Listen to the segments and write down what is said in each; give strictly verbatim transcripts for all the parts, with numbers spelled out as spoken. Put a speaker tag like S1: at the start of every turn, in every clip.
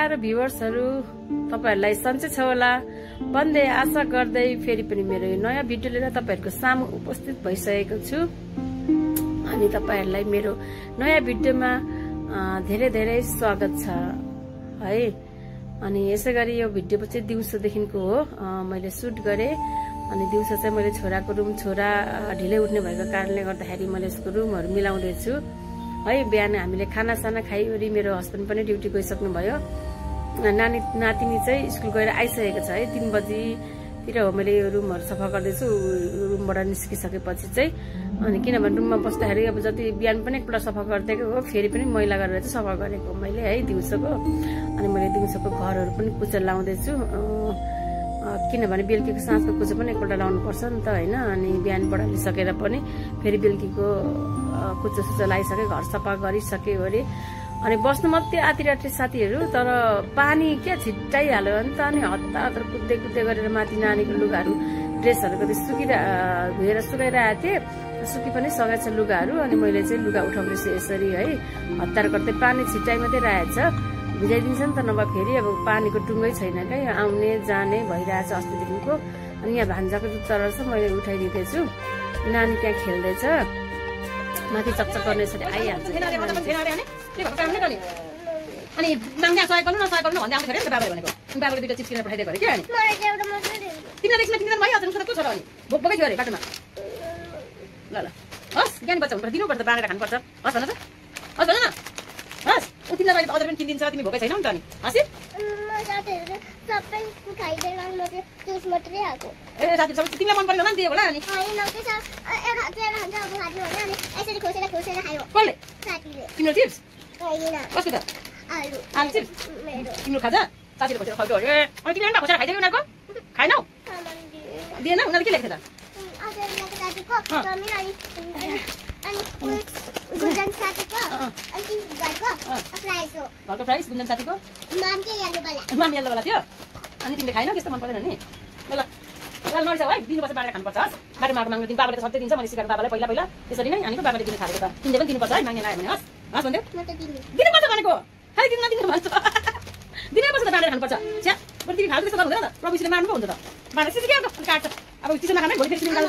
S1: र भ्युअर्सहरू तपाईहरुलाई सन्चै छ होला भन्दै आशा गर्दै फेरि पनि मेरो यो नयाँ भिडियो लिएर तपाईहरुको सामु उपस्थित भइसकेको छु। अनि तपाईहरुलाई मेरो नयाँ भिडियोमा धेरै धेरै स्वागत छ है। अनि यसैगरी यो भिडियो चाहिँ दिउँसोदेखिको हो, मैले सुट गरे। अनि दिउँसो चाहिँ मैले छोराको रुम छोरा ढिलै उठ्ने भएको कारणले गर्दाखेरि मैले उसको रुमहरु मिलाउँदै छु है। बिहान हामीले खानासाना खाइवरी मेरो हस्बेन्ड पनि ड्युटी गइसक्नु भयो। नानी नातिनी चाहिँ स्कुल गएर आइसकेको छ है। तीन बजीतिर हो मैले यो रुमहरु सफा गर्दैछु रुमबाट निस्किसकेपछि चाहिँ। अनि किनभने रुममा बस्दाखेरि अब जति बिहान पनि एकपल्ट सफा गरिदिएको हो, फेरि पनि मैला गरेर चाहिँ सफा गरेको मैले है दिउँसोको। अनि मैले दिउँसोको घरहरु पनि कुचो लाउँदैछु, किनभने बेलुकीको साँझको कुचो पनि एकपल्ट लाउनु पर्छ नि त हैन। अनि बिहान बढालिसकेर पनि फेरि बेलुकीको कुचो सुचो लाइसके, घर सफा गरिसक्यो अरे। अनि बस्नु मात्रै आतिरात्रि साथीहरु, तर पानी के छिट्टै हाल्यो नि त। अनि हत्ता हत्ता कुद्दै कुद्दै गरेर माथि नानीको लुगाहरू ड्रेसहरू कति सुकिरा धोएर सुकाइरहेको थिएँ, सुकी पनि सकेछ लुगाहरू। अनि मैले चाहिँ लुगा उठाउँदैछु यसरी है, हतार गर्दै। पानी छिट्टाइ मात्रै रहेछ, भिजाइदिन्छ नि त, नभए फेरि अब पानीको टुङ्गै छैन क्या, आउने जाने भइरहेछ अस्तिदेखिको। अनि यहाँ भान्जाको जुत्ता रहेछ, मैले उठाइदिँदैछु। नानी त्यहाँ खेल्दैछ, माथि चकचक गर्ने यसरी आइहाल्छ।
S2: अनि माग्ने सहयोग गर्नु न सहयोग गर्नु भन्दै आउँछ नि बाबाले भनेको। बाबाले दुईटा चिप्स किनेर पठाइदिएको अरे के अनि तिमीलाई देख्न तिमीलाई भइहाल्छ नि, को छ र अनि भोक भोकै थियो अरे बाटोमा। ल ल हस्, ज्ञानी बच्चा हुनुपर्छ, दिनुपर्छ, बाँडेर खानुपर्छ। हस् भन त, हस् भन न, हस्। ऊ तिमीलाई अहिले अझै पनि किनिदिन्छ, तिमी भोकै छैनौ नि त अनि हँसी। ए साथी सब तिमीलाई मन परेन होला नि दियो होला अनि कसले तिम्रो चिप्स कसको त आलु चिप्स तिम्रो खाजा साथीले खोजेर खुवाउँथ्यो अरे। अनि तिमीले पनि खोजेर खाइदियो उनीहरूको खाएनौ दिएन, उनीहरूले के लेख्थ्यो त घरको प्राइस गुन्जन साथीको माम येल्लोवाला थियो। अनि तिमीले खाएनौ, त्यस्तो मन पर्दैन नि। ल ल नरिसाउ है, दिनुपर्छ, बाँडेर खानुपर्छ। हस् बाटोमा आएको माग्नु दिन बाबाले त सधैँ दिन्छ, मैले सिकाएको बाबालाई पहिला पहिला त्यसरी नै। अनि बाबाले दिनु थालेको त तिमीले पनि दिनुपर्छ है, माग्ने लाग्यो भने। हस् हस् भन्थ्यो, दिनुपर्छ भनेको, खालि दिनु नदिनु भन्छ, दिनैपर्छ त, बाँडेर खानुपर्छ। छ्या बरु तिमी खालको त्यस्तो गर्नु हुँदैन त, प्रभुजीले मार्नु पो हुन्छ त, बाँडेर सिसी के काट्छ। अब चिसो नखाने भोलि फेरि निकाल्नु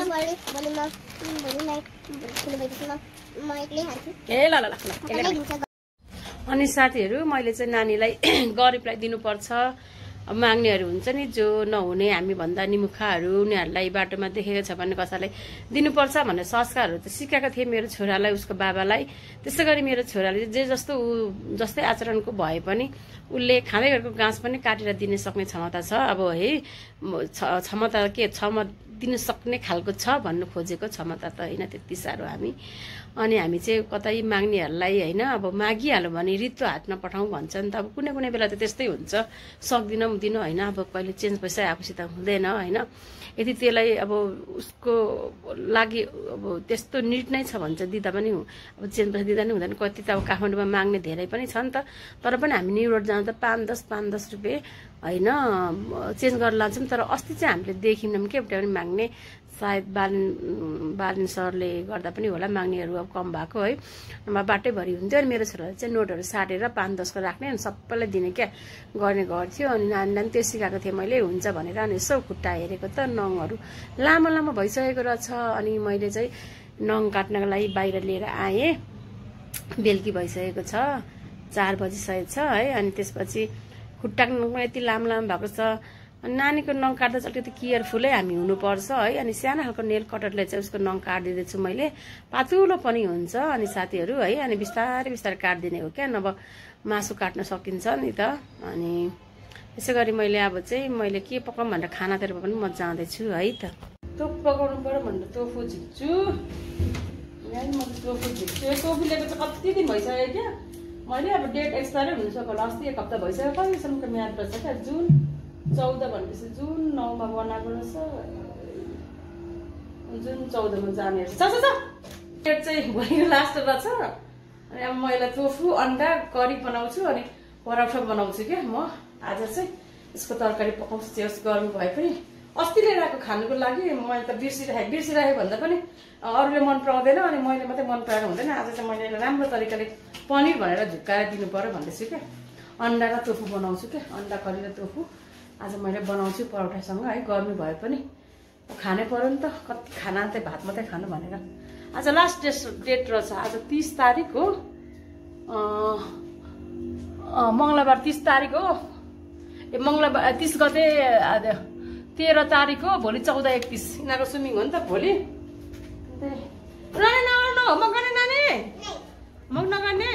S2: ए ल ल ल।
S1: अनि साथीहरु, मैले चाहिँ नानीलाई गरिबलाई दिनुपर्छ। अब माग्नेहरू हुन्छ नि, जो नहुने हामी भन्दा निमुखाहरू, उनीहरूलाई बाटोमा देखेको छ भने कसैलाई दिनुपर्छ भन्ने संस्कारहरू त सिकाएको थिएँ मेरो छोरालाई, उसको बाबालाई। त्यसै गरी मेरो छोराले जे जस्तो ऊ जस्तै आचरणको भए पनि उसले खाँदै गरेको घाँस पनि काटेर दिने सक्ने क्षमता छ। अब है क्षमता के क्षमता दिन सक्ने खालको छ भन्नु खोजेको, क्षमता त होइन त्यति साह्रो हामी। अनि हामी चाहिँ कतै माग्नेहरूलाई होइन अब मागिहाल्यो भने रित्तो हातमा पठाउँ भन्छ नि त। अब कुनै कुनै बेला त त्यस्तै हुन्छ, सक्दिनँ दिनु होइन, अब कहिले चेन्ज पैसा आफूसित हुँदैन होइन। यदि त्यसलाई अब उसको लागि अब त्यस्तो निड नै छ भन्छ दिँदा पनि अब चेन्ज पैसा दिँदा नि हुँदैन। कति त अब काठमाडौँमा माग्ने धेरै पनि छ नि त, तर पनि हामी न्युरोड जाँदा पाँच दस पाँच दस रुपियाँ होइन चेन्ज गरेर लान्छौँ। तर अस्ति चाहिँ हामीले देखिनौँ कि एउटा पनि माग्ने, सायद बालिन बालिन सरले गर्दा पनि होला, माग्नेहरू अब कम भएको है, नभए बाटैभरि हुन्थ्यो। अनि मेरो छोराले चाहिँ नोटहरू साटेर पाँच दसको राख्ने, अनि सबैलाई दिने क्या गर्ने गर्थ्यो। अनि नानीलाई पनि त्यो सिकाएको थिएँ मैले, हुन्छ भनेर। अनि यसो खुट्टा हेरेको त नङहरू लामो लामो भइसकेको रहेछ। अनि मैले चाहिँ नङ काट्नको लागि बाहिर लिएर आएँ, बेलुकी भइसकेको छ, चार बजिसकेको छ है। अनि त्यसपछि खुट्टा यति लामो लामो भएको छ। अनि नानीको नङ काट्दा चाहिँ अलिकति केयरफुलै हामी हुनुपर्छ है। अनि सानो खालको नेल कटरले चाहिँ उसको नङ काटिदिँदैछु मैले, पातुलो पनि हुन्छ अनि साथीहरू है। अनि बिस्तारै बिस्तारै काटिदिने हो क्या, नभए मासु काट्न सकिन्छ नि त। अनि यसै गरी मैले अब चाहिँ मैले के पकाउँ भनेर खानातिर पनि म जाँदैछु है त। टोफु पकाउनु पर्यो भनेर टोफु झिक्छु, म टोफु झिक्छु। टोफु लिएको चाहिँ कति दिन भइसक्यो क्या, मैले अब डेट एक्सपायरै हुनसक्यो होला, अस्ति एक हप्ता भइसक्यो। कहिलेसम्मको म्याद रहेछ क्या, जुन चौध भनेपछि जुन नौमा बनाएको रहेछ, जुन चौधमा जाने रहेछ। छ डेट चाहिँ भोलि लास्ट रहेछ। अनि अब मैले टोफु अन्डा करी बनाउँछु, अनि पराठा बनाउँछु क्या म आज चाहिँ। यसको तरकारी पकाउँछु, चाहिँ गर्नु भए पनि अस्ति लिएर आएको खानुको लागि मैले त बिर्सिराखेँ बिर्सिराखेँ भन्दा पनि अरूले मन पराउँदैन, अनि मैले मात्रै मन पराएर हुँदैन। आज चाहिँ मैले राम्रो तरिकाले पनिर भनेर झुक्काएर दिनु पर्यो भन्दैछु क्या। अन्डा र टोफू बनाउँछु क्या, अन्डा करी र टोफू आज मैले बनाउँछु परोठासँग है। गर्मी भए पनि खानै पर्यो नि त, कति खाना चाहिँ भात मात्रै खानु भनेर। आज लास्ट डेट डेट रहेछ, आज तिस तारिक हो, मङ्गलबार तिस तारिक हो, ए मङ्गलबार तिस गते तेह्र तारिक हो, भोलि चौध एकतिस यिनीहरूको स्विमिङ हो नि त भोलि। नानी नगर्नु, म गर्ने नानी, म नगर्ने।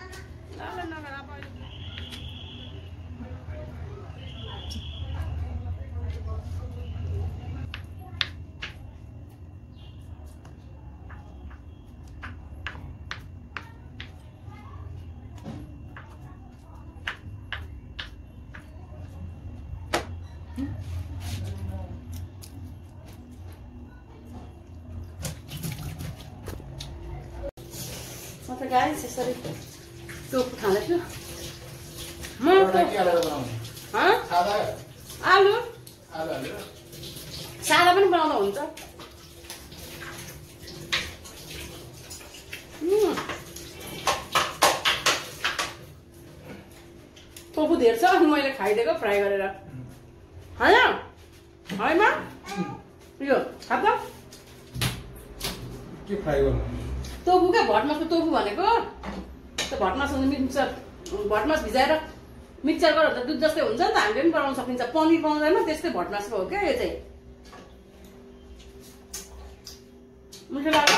S1: म त गाइस यसरी टोफू खाँदैछु। म आलु सादा पनि बनाउँदा हुन्छ। टोफू धेर छ अनि मैले खाइदिएको फ्राई गरेर, होइन होइन यो खाँदा
S3: के फ्राई गर्नु?
S1: टोफू क्या, भटमासको टोफू भनेको त्यो भटमास मिक्सर भटमास भिजाएर मिक्सर गरेर दुध जस्तै हुन्छ नि त, हामीले पनि बनाउन सकिन्छ। पनिर पाउँदैन, त्यस्तै भटमासको हो क्या यो चाहिँ। मिठो लाग्यो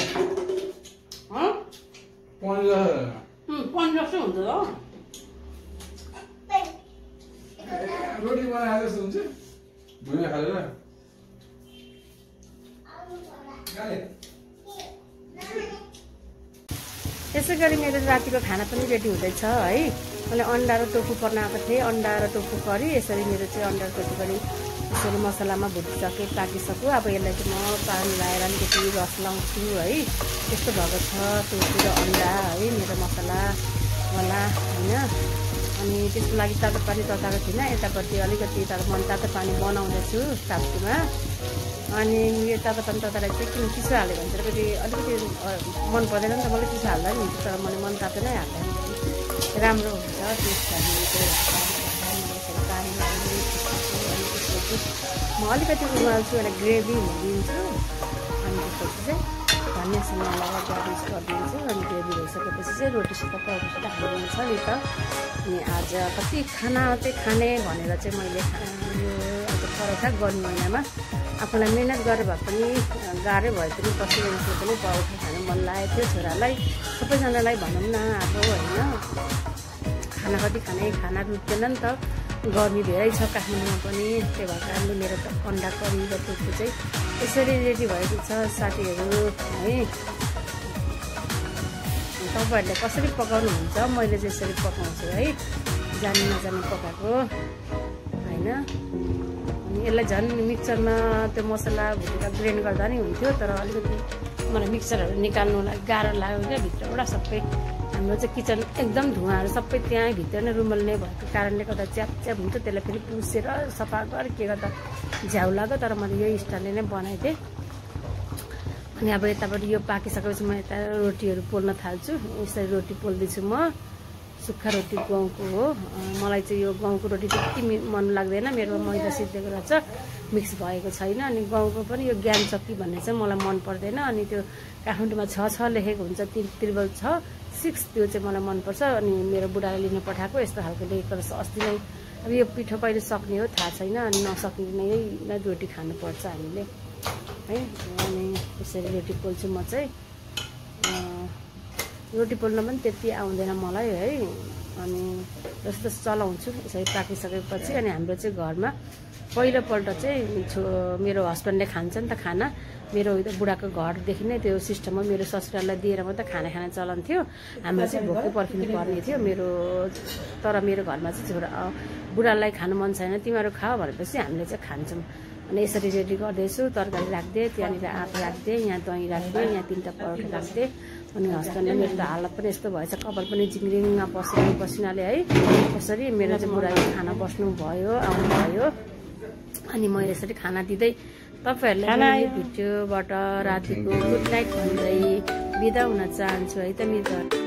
S1: पनिर जस्तो हुन्छ हो।
S3: रोटी बनाएर जस्तो हुन्छ भुइँमा खालेर।
S1: त्यसै गरी मेरो रातिको खाना पनि रेडी हुँदैछ है। मैले अन्डा र टोफू बनाएको थिएँ, अन्डा र टोफू करी। यसरी मेरो चाहिँ अन्डा र टोफू करी यसरी मसलामा भुटिसके पाकिसक्यो। अब यसलाई चाहिँ म पानी लगाएर अलिकति रस लाउँछु है। त्यस्तो भएको छ टोफू र अन्डा है मेरो मसला होला होइन। अनि त्यसको लागि तातो पानी तताएको थिइनँ, यतापट्टि अलिकति तातो मन तातो पानी बनाउँदैछु टाप्टीमा। अनि यो तातो पानी तताएर चाहिँ किन चिसो हाल्यो भने चाहिँ फेरि अलिकति मन पर्दैन नि त, मलाई चिसो हाल्दा पनि हुन्छ, तर मैले मन तातो नै हाल्दा राम्रो हुन्छ टेस्ट पानी म अलिकति उमाल्छु, यसलाई ग्रेभी हुनिदिन्छु। अनि त्यसपछि चाहिँ धनियाँ सिनिया लगाएर गार्निस गरिदिन्छु। अनि ग्रेभी भइसकेपछि चाहिँ रोटीसित परोठासित हालिदिन्छ नि त। अनि आज कति खाना चाहिँ खाने भनेर चाहिँ मैले यो आज परोठा गर्मी महिनामा आफूलाई मिहिनेत गरेर भए पनि गाह्रै भए पनि पसिरहेको पनि परोठा खानु मन लागेको थियो छोरालाई, सबैजनालाई भनौँ न अब होइन। खाना कति खाने, खाना रुच्दैन नि त, गर्मी धेरै छ काठमाडौँमा पनि। त्यही भएर कारणले मेरो त अन्डा करी र टोफू चाहिँ यसरी रेडी भएको छ साथीहरू है। तपाईँहरूले कसरी पकाउनुहुन्छ, मैले चाहिँ यसरी पकाउँछु है, जानी नजानी पकाएको होइन। अनि यसलाई झन् मिक्सरमा त्यो मसला भुटेर ग्राइन्ड गर्दा नि हुन्थ्यो, तर अलिकति मलाई मिक्सरहरू निकाल्नुलाई गाह्रो लाग्यो क्या भित्रबाट सबै। हाम्रो चाहिँ किचन एकदम धुवाँहरू सबै त्यहाँ भित्र नै रुमल्ने भएको कारणले गर्दा च्याप च्याप हुन्छ, त्यसलाई फेरि पुसेर सफा गरेर के गर्दा झ्याउ लाग्यो। तर मैले यही स्टाइलले नै बनाइदिएँ। अनि अब यताबाट यो पाकिसकेपछि म यता रोटीहरू पोल्न थाल्छु। यसरी रोटी पोल्दैछु म, सुक्खा रोटी गहुँको हो। मलाई चाहिँ यो गहुँको रोटी त्यति मन लाग्दैन, मेरो मैदा सिद्धेको रहेछ, मिक्स भएको छैन। अनि गहुँको पनि यो ज्ञान चक्की भन्ने चाहिँ मलाई मन पर्दैन। अनि त्यो काठमाडौँमा छ छ लेखेको हुन्छ, तिर त्रिबल छ सिक्स, त्यो चाहिँ मलाई मनपर्छ। अनि मेरो बुढाले लिन पठाएको यस्तो खालको लेखेको रहेछ अस्ति नै। अब यो पिठो कहिले सक्ने हो थाहा छैन, अनि नसक्ने नै रोटी खानुपर्छ हामीले है। अनि यसरी रोटी पोल्छु म चाहिँ। रोटी पोल्न पनि त्यति आउँदैन मलाई है। अनि जस्तो चलाउँछु यसरी पाकिसकेपछि। अनि हाम्रो चाहिँ घरमा पहिलोपल्ट चाहिँ छो मेरो हस्बेन्डले खान्छ नि त खाना, मेरो बुढाको घरदेखि नै त्यो सिस्टममा मेरो ससुरालाई दिएर मात्रै खाना खाना चलन थियो। हाम्रो चाहिँ भोकै पर्खिनु पर्ने थियो मेरो, तर मेरो घरमा चाहिँ छोरा बुढालाई खानु मन छैन, तिमीहरू खाऊ भनेपछि हामीले चाहिँ खान्छौँ। अनि यसरी रेडी गर्दैछु, तरकारी राखिदिएँ, त्यहाँनिर आँप राखिदिएँ, यहाँ दही राखिदिएँ, यहाँ तिनवटा परोठा राखिदिएँ। अनि हस्बेन्डले मेरो त हालत पनि यस्तो भएछ, कपाल पनि जिङ्रिङमा पसिना पसिनाले है। यसरी मेरो चाहिँ बुढाले खाना बस्नु भयो, आउनुभयो। अनि मैले यसरी खाना दिँदै तपाईँहरूले यो भिडियोबाट रातिको गुड नाइट भन्दै बिदा हुन चाहन्छु है त मित्र।